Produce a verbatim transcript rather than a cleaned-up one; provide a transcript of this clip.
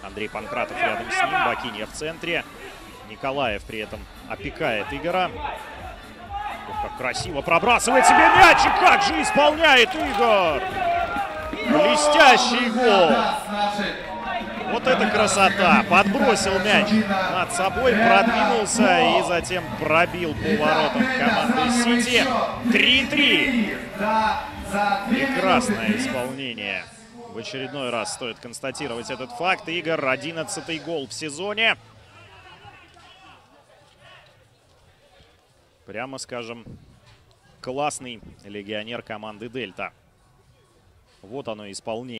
Андрей Панкратов рядом с ним, Бакинья в центре. Николаев при этом опекает Игоря. Ох, как красиво пробрасывает себе мяч, и как же исполняет Игорь! Блестящий гол! Вот это красота! Подбросил мяч над собой, продвинулся и затем пробил по воротам команды Сити. три-три. Прекрасное исполнение. В очередной раз стоит констатировать этот факт. Игорь, одиннадцатый гол в сезоне. Прямо скажем, классный легионер команды «Дельта». Вот оно исполнение.